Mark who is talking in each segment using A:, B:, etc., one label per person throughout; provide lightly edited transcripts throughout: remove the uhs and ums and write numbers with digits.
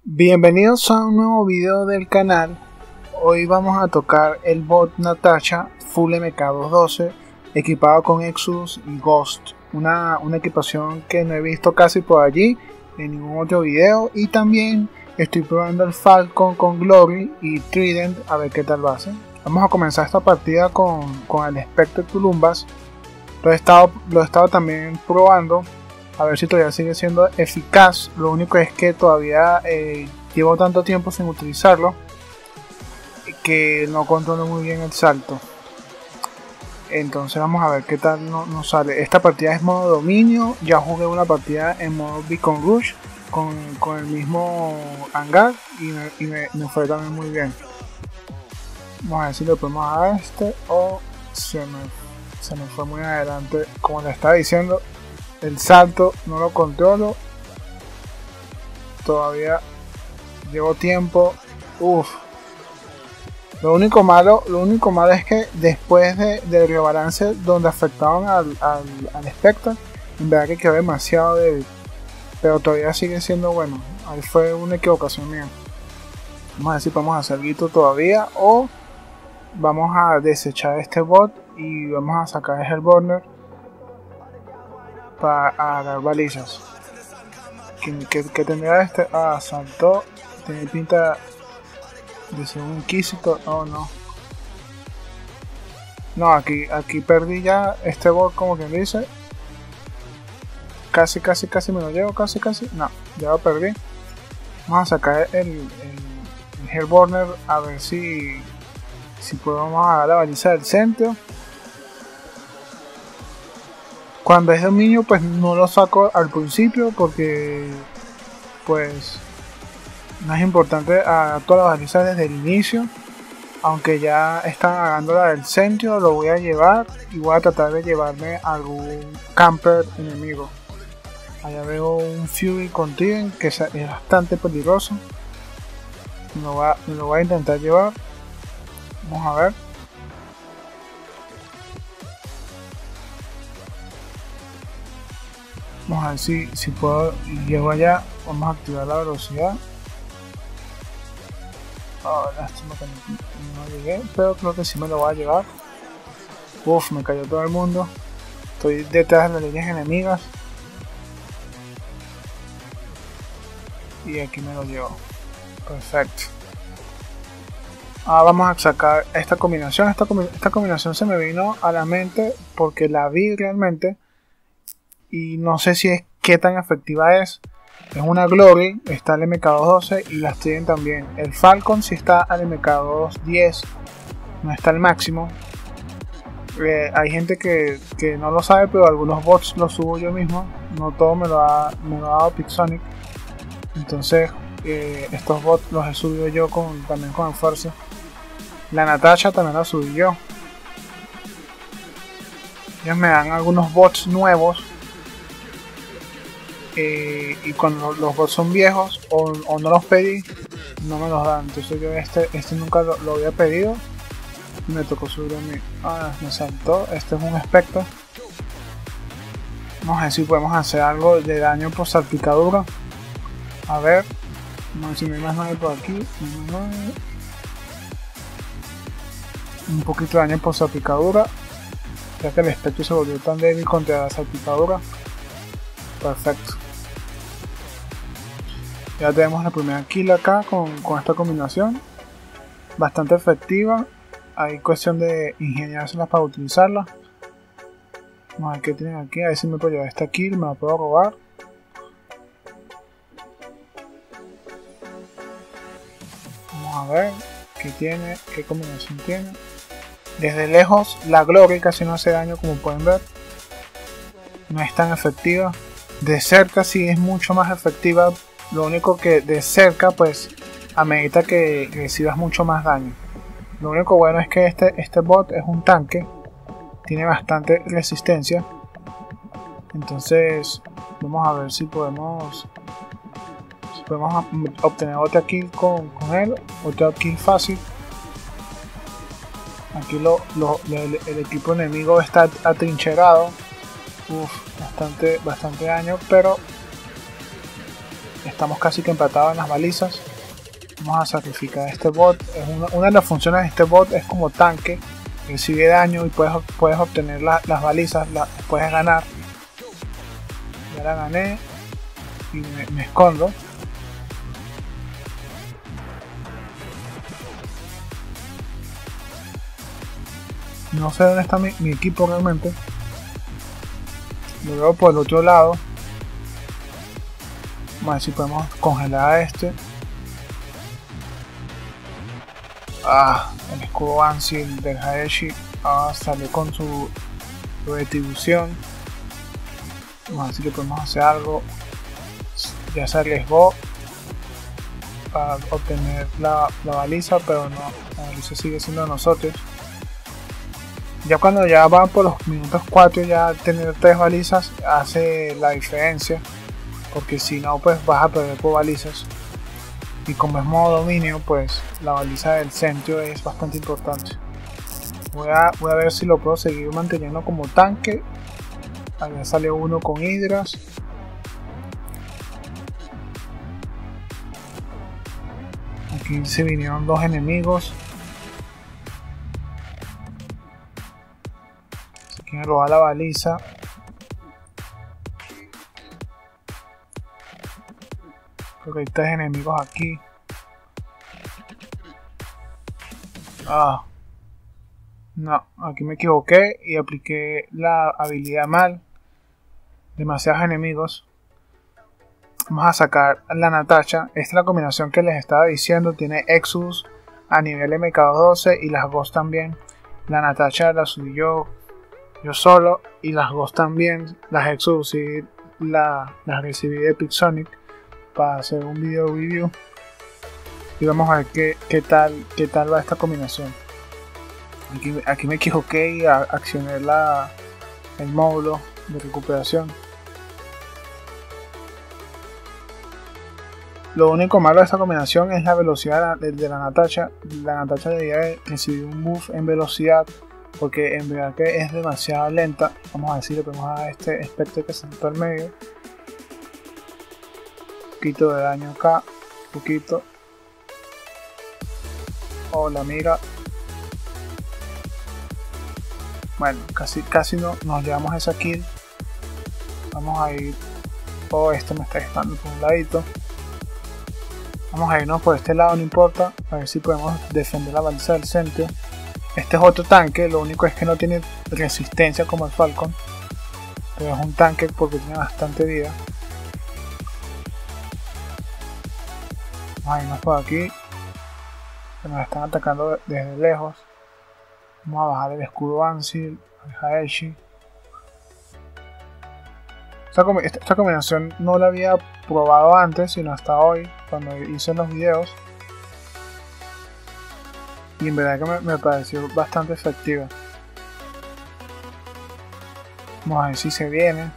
A: Bienvenidos a un nuevo video del canal. Hoy vamos a tocar el bot Natasha Full MK212 equipado con Exodus y Ghost, una equipación que no he visto casi por allí en ningún otro video, y también estoy probando el Falcon con Glory y Trident a ver qué tal va a ser. Vamos a comenzar esta partida con el Spectre Columbus. Lo he estado también probando a ver si todavía sigue siendo eficaz. Lo único es que todavía llevo tanto tiempo sin utilizarlo que no controlo muy bien el salto. Entonces vamos a ver qué tal nos sale. Esta partida es modo dominio. Ya jugué una partida en modo Beacon Rush con el mismo hangar y me fue también muy bien. Vamos a ver si le podemos a este o se me fue muy adelante. Como le estaba diciendo, el salto no lo controlo. Todavía llevo tiempo. Lo único malo es que después del rebalance donde afectaron al Spectre, en verdad que quedó demasiado débil. Pero todavía sigue siendo bueno. Ahí fue una equivocación mía. Vamos a ver si podemos hacer algo todavía o vamos a desechar este bot y vamos a sacar el Hellburner para agarrar balizas. ¿Qué tendría este? Saltó. Tiene pinta de ser un Inquisitor. Oh no. No, aquí perdí ya este bot, como quien dice. Casi me lo llevo, casi. No, ya lo perdí. Vamos a sacar el Hellburner a ver si podemos agarrar la baliza del centro. Cuando es dominio, pues no lo saco al principio porque pues no es importante a todas las balizas desde el inicio. Aunque ya están agarrando la del centro, lo voy a llevar y voy a tratar de llevarme algún camper enemigo. Allá veo un Fury con Trident que es bastante peligroso. Me lo voy a intentar llevar. Vamos a ver. Vamos a ver si puedo. Llego allá. Vamos a activar la velocidad. Lástima que no llegué, pero creo que sí me lo voy a llevar. Me cayó todo el mundo. Estoy detrás de las líneas enemigas. Y aquí me lo llevo. Perfecto. Vamos a sacar esta combinación. Esta combinación se me vino a la mente porque la vi realmente. Y no sé si es qué tan efectiva es. Es una Glory, está el MK212 y las Trident también. El Falcon sí está al MK210, no está al máximo. Hay gente que no lo sabe, pero algunos bots los subo yo mismo. No todo me lo ha dado Pixonic. Entonces estos bots los he subido yo también con esfuerzo. La Natasha también la subí yo. Ellos me dan algunos bots nuevos. Y cuando los bots son viejos o no los pedí, no me los dan. Entonces yo este nunca lo había pedido y me tocó subir a mí. Me saltó. Este es un Spectre. Vamos a ver si podemos hacer algo de daño por salpicadura. A ver, no, si no hay más nadie por aquí. Un poquito de daño por salpicadura, ya que el Spectre se volvió tan débil contra la salpicadura. Perfecto. Ya tenemos la primera kill acá con esta combinación. Bastante efectiva. Hay cuestión de ingeniárselas para utilizarla. Vamos a ver qué tienen aquí. A ver si me puedo llevar esta kill. Me la puedo robar. Vamos a ver qué tiene. Qué combinación tiene. Desde lejos la Glory casi no hace daño, como pueden ver. No es tan efectiva. De cerca sí es mucho más efectiva. Lo único que de cerca pues amerita que recibas mucho más daño. Lo único bueno es que este bot es un tanque. Tiene bastante resistencia. Entonces vamos a ver si podemos obtener otra kill con él. Otra kill fácil. Aquí el equipo enemigo está atrincherado. Bastante daño, pero estamos casi que empatados en las balizas. Vamos a sacrificar a este bot. Una de las funciones de este bot es como tanque, recibe daño y puedes obtener las balizas, puedes ganar. Ya la gané y me escondo. No sé dónde está mi equipo realmente. Lo veo por el otro lado. Vamos a ver si podemos congelar a este. El escudo Ansil del Haeshi salió con su retribución. Vamos a ver si le podemos hacer algo. Ya se arriesgó para obtener la baliza, pero no, la baliza sigue siendo de nosotros. Ya cuando ya van por los minutos 4, ya tener 3 balizas hace la diferencia, porque si no pues vas a perder por balizas, y como es modo dominio pues la baliza del centro es bastante importante. Voy a ver si lo puedo seguir manteniendo como tanque. Allá sale uno con hidras. Aquí se vinieron 2 enemigos. ¿Quién roba la baliza? Creo que hay 3 enemigos aquí. No, aquí me equivoqué y apliqué la habilidad mal. Demasiados enemigos. Vamos a sacar la Natasha. Esta es la combinación que les estaba diciendo. Tiene Exodus a nivel MK12 y las Ghost también. La Natasha la subí yo solo, y las Ghost también. Las Exodus y las recibí de Pixonic para hacer un video review. Y vamos a ver qué tal va esta combinación. Aquí me equivoqué y accioné el módulo de recuperación. Lo único malo de esta combinación es la velocidad de la Natasha. La Natasha debería recibir un buff en velocidad, porque en verdad que es demasiado lenta. Vamos a decir, le podemos dar a este espectro que se sentó al medio. Un poquito de daño acá, poquito. La mira. Bueno, casi no nos llevamos esa kill. Vamos a ir. Este me está disparando por un ladito. Vamos a irnos por este lado, no importa. A ver si podemos defender la baliza del centro. Este es otro tanque, lo único es que no tiene resistencia como el Falcon. Pero es un tanque porque tiene bastante vida. Vamos a irnos por aquí. Que nos están atacando desde lejos. Vamos a bajar el escudo Ansil, el Haeshi. Esta combinación no la había probado antes, sino hasta hoy, cuando hice los videos. Y en verdad que me pareció bastante efectiva. Vamos a ver si se viene.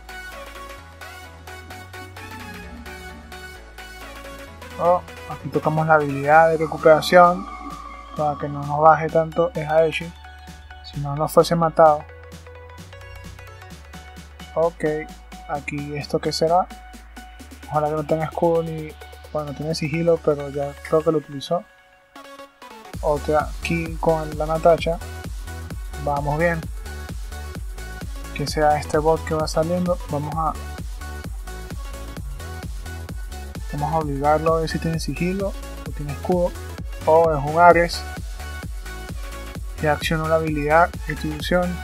A: Aquí tocamos la habilidad de recuperación para que no nos baje tanto el Haeshi, si no nos fuese matado. Ok, aquí esto que será. Ojalá que no tenga escudo ni. Bueno, tiene sigilo, pero ya creo que lo utilizó. Otra kill con la Natasha. Vamos bien. Que sea este bot que va saliendo. Vamos a obligarlo a ver si tiene sigilo o tiene escudo. Es un Ares. Ya accionó la habilidad retribución.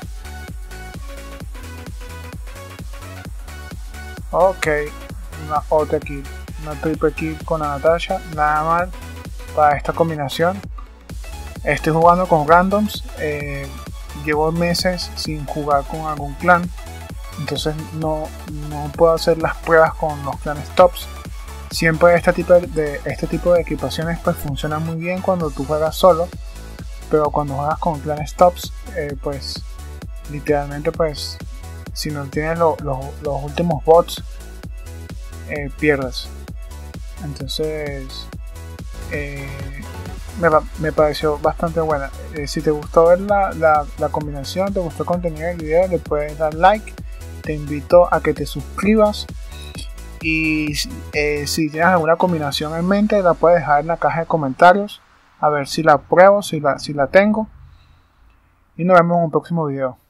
A: Ok, una otra kill, una triple kill con la Natasha, nada mal para esta combinación. Estoy jugando con randoms, llevo meses sin jugar con algún clan, entonces no puedo hacer las pruebas con los clanes tops. Siempre este tipo de equipaciones pues funcionan muy bien cuando tú juegas solo, pero cuando juegas con clanes tops pues literalmente pues si no tienes los últimos bots pierdes. Entonces me pareció bastante buena. Si te gustó ver la combinación, te gustó el contenido del video, le puedes dar like. Te invito a que te suscribas Y si tienes alguna combinación en mente, la puedes dejar en la caja de comentarios. A ver si la pruebo, si la tengo. Y nos vemos en un próximo video.